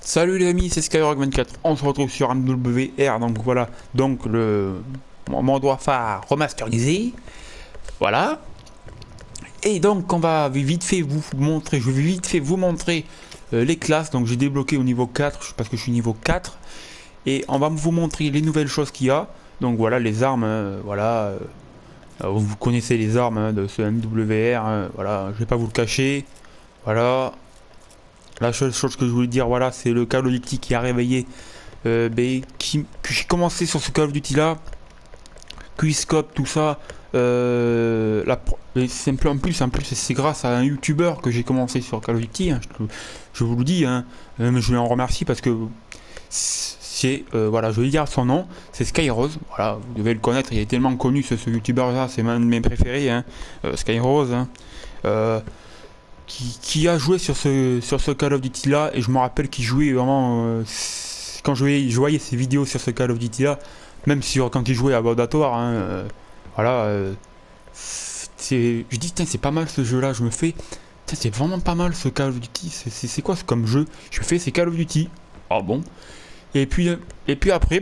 Salut les amis, c'est Skyrock24, on se retrouve sur MWR, donc voilà, donc le Modern Warfare remasterisé, voilà, et donc on va vite fait vous montrer, je vais vite fait vous montrer les classes, donc j'ai débloqué au niveau 4, parce que je suis niveau 4, et on va vous montrer les nouvelles choses qu'il y a, donc voilà les armes, voilà, vous connaissez les armes de ce MWR, voilà, je vais pas vous le cacher, voilà. La seule chose que je voulais dire, voilà, c'est le Call of Duty qui a réveillé, que j'ai commencé sur ce Call of Duty là, Quickscope, tout ça. C'est en plus, c'est grâce à un YouTuber que j'ai commencé sur Call of Duty. Hein, je vous le dis, hein, mais je lui en remercie parce que c'est, voilà, je vais dire son nom, c'est Skyrose. Voilà, vous devez le connaître, il est tellement connu ce YouTuber là, c'est l'un de mes préférés, hein, Skyrose. Hein. Qui a joué sur ce Call of Duty là, et je me rappelle qu'il jouait vraiment quand je voyais ses vidéos sur ce Call of Duty là, même quand il jouait à Bordatoire, hein, voilà, je dis c'est pas mal ce jeu là, je me fais c'est vraiment pas mal ce Call of Duty, c'est quoi comme jeu, je fais c'est Call of Duty, ah bon, et puis après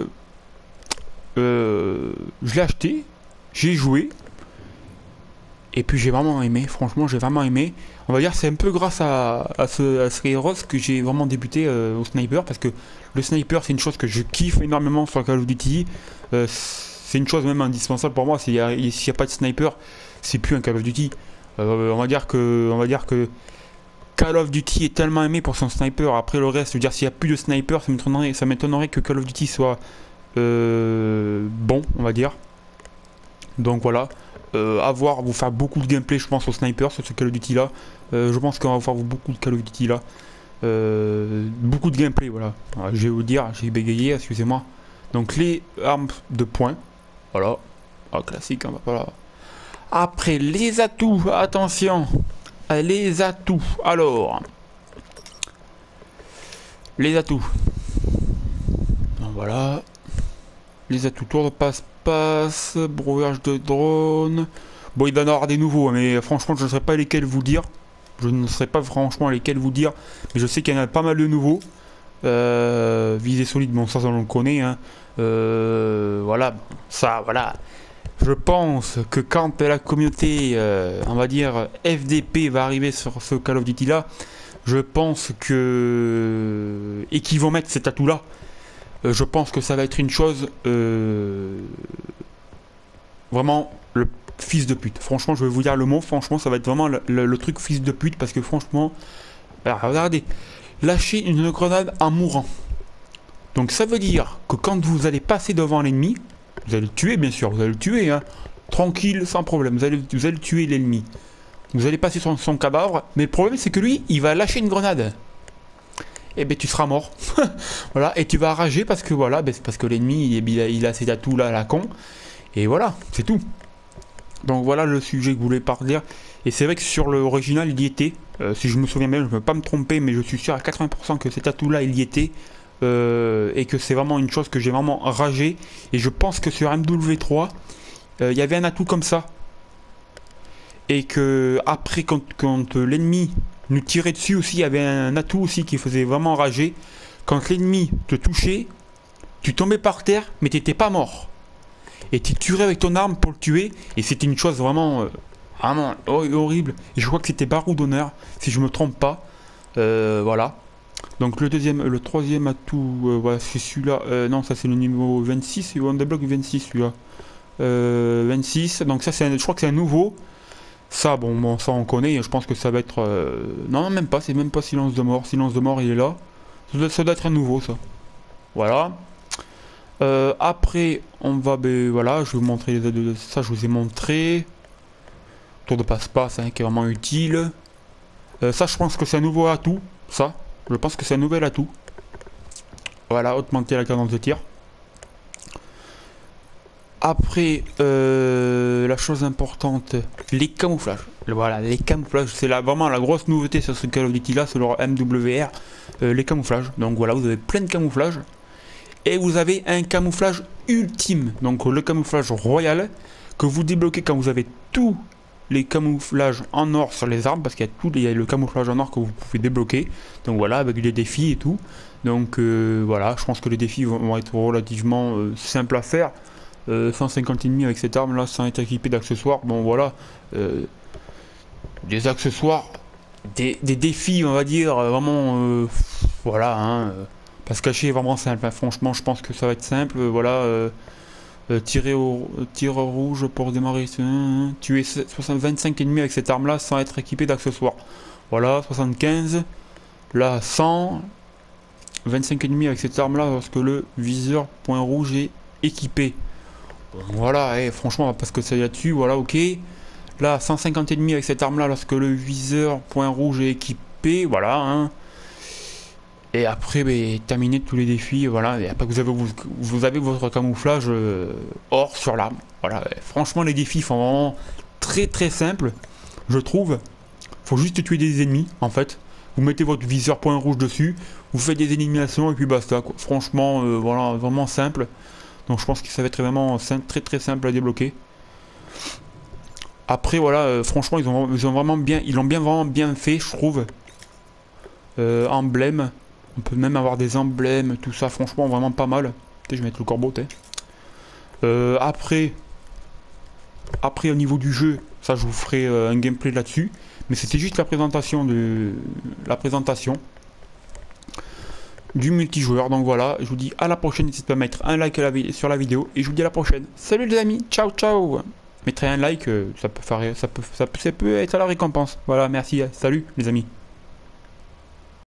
je l'ai acheté, j'ai joué. Et puis j'ai vraiment aimé, franchement j'ai vraiment aimé. On va dire c'est un peu grâce à Skyros que j'ai vraiment débuté au sniper, parce que le sniper c'est une chose que je kiffe énormément sur Call of Duty. C'est une chose même indispensable pour moi, s'il n'y a pas de sniper, c'est plus un Call of Duty. On va dire que Call of Duty est tellement aimé pour son sniper. Après le reste, je veux dire, s'il n'y a plus de sniper, ça m'étonnerait que Call of Duty soit bon, on va dire. Donc voilà. À voir, vous faire beaucoup de gameplay je pense au sniper sur ce Call of Duty là, je pense qu'on va voir beaucoup de Call of Duty là, beaucoup de gameplay, voilà, je vais vous dire, j'ai bégayé, excusez-moi. Donc les armes de poing, voilà, classique, hein, voilà. Après les atouts, attention, les atouts, alors les atouts, voilà, les atouts, tour de passe-passe, brouillage de drone. Bon, il doit y en avoir des nouveaux, mais franchement, je ne saurais pas lesquels vous dire. Je ne saurais pas franchement lesquels vous dire, mais je sais qu'il y en a pas mal de nouveaux. Visée solide, bon, ça on le connaît. Hein. Voilà, ça, voilà. Je pense que quand la communauté, on va dire, FDP va arriver sur ce Call of Duty là, je pense que. Et qu'ils vont mettre cet atout là. Je pense que ça va être une chose vraiment le fils de pute. Franchement, je vais vous dire le mot, franchement, ça va être vraiment le truc fils de pute, parce que franchement, alors, regardez, lâcher une grenade en mourant. Donc ça veut dire que quand vous allez passer devant l'ennemi, vous allez le tuer bien sûr, vous allez le tuer, hein, tranquille, sans problème, vous allez tuer l'ennemi. Vous allez passer sur son cadavre, mais le problème c'est que lui, il va lâcher une grenade. Et ben tu seras mort. Voilà, et tu vas rager parce que voilà, c'est parce que l'ennemi il a ses atouts là à la con. Et voilà, c'est tout. Donc voilà le sujet que je voulais parler. Et c'est vrai que sur l'original il y était. Si je me souviens bien, je ne peux pas me tromper, mais je suis sûr à 80% que cet atout là il y était. Et que c'est vraiment une chose que j'ai vraiment ragé. Et je pense que sur MW3, il y avait un atout comme ça. Et que après quand l'ennemi nous tirait dessus aussi, il y avait un atout aussi qui faisait vraiment rager. Quand l'ennemi te touchait, tu tombais par terre, mais tu n'étais pas mort. Et tu tuerais avec ton arme pour le tuer. Et c'était une chose vraiment, vraiment horrible. Et je crois que c'était Barreau d'honneur, si je me trompe pas. Voilà. Donc le troisième atout, voilà, c'est celui-là. Non, ça c'est le niveau 26, c'est on débloque 26 celui-là. 26, donc ça je crois que c'est un nouveau. Ça, bon, ça on connaît, je pense que ça va être... Non, même pas, c'est même pas silence de mort. Silence de mort, il est là. Ça doit être un nouveau, ça. Voilà. Après, on va... Ben, voilà, je vais vous montrer les aides. Ça, je vous ai montré. Tour de passe-passe, hein, qui est vraiment utile. Ça, je pense que c'est un nouveau atout. Ça, je pense que c'est un nouvel atout. Voilà, augmenter la cadence de tir. Après, la chose importante, les camouflages. Voilà, les camouflages, c'est vraiment la grosse nouveauté sur ce Call of Duty là, sur leur MWR, les camouflages. Donc voilà, vous avez plein de camouflages. Et vous avez un camouflage ultime, donc le camouflage royal, que vous débloquez quand vous avez tous les camouflages en or sur les arbres, parce qu'il y a tout, il y a le camouflage en or que vous pouvez débloquer. Donc voilà, avec les défis et tout. Donc voilà, je pense que les défis vont être relativement simples à faire. 150 ennemis avec cette arme là sans être équipé d'accessoires. Bon voilà, des accessoires, des défis on va dire vraiment voilà hein, pas se cacher est vraiment simple hein. Franchement je pense que ça va être simple. Voilà, tireur rouge pour démarrer, tuer 25 ennemis avec cette arme là sans être équipé d'accessoires. Voilà, 75, là 100, 25 ennemis avec cette arme là lorsque le viseur point rouge est équipé. Voilà, et franchement, on va pas se casser là-dessus, voilà, ok. Là, 150 ennemis avec cette arme-là lorsque le viseur point rouge est équipé, voilà. Hein. Et après, terminer tous les défis, voilà. Et après, vous avez votre camouflage or sur l'arme. Voilà, et franchement, les défis sont vraiment très très simples, je trouve. Faut juste tuer des ennemis, en fait. Vous mettez votre viseur point rouge dessus, vous faites des éliminations et puis basta, quoi. Franchement, voilà, vraiment simple. Donc je pense que ça va être vraiment très très simple à débloquer. Après voilà, franchement ils ont vraiment bien, ils l'ont vraiment bien fait, je trouve. Emblème, on peut même avoir des emblèmes, tout ça, franchement vraiment pas mal. Je vais mettre le corbeau, après au niveau du jeu, ça je vous ferai un gameplay là-dessus. Mais c'était juste la présentation du multijoueur. Donc voilà, je vous dis à la prochaine, n'hésitez pas à mettre un like sur la vidéo et je vous dis à la prochaine. Salut les amis, ciao ciao. Mettez un like, ça peut être à la récompense. Voilà, merci, salut les amis.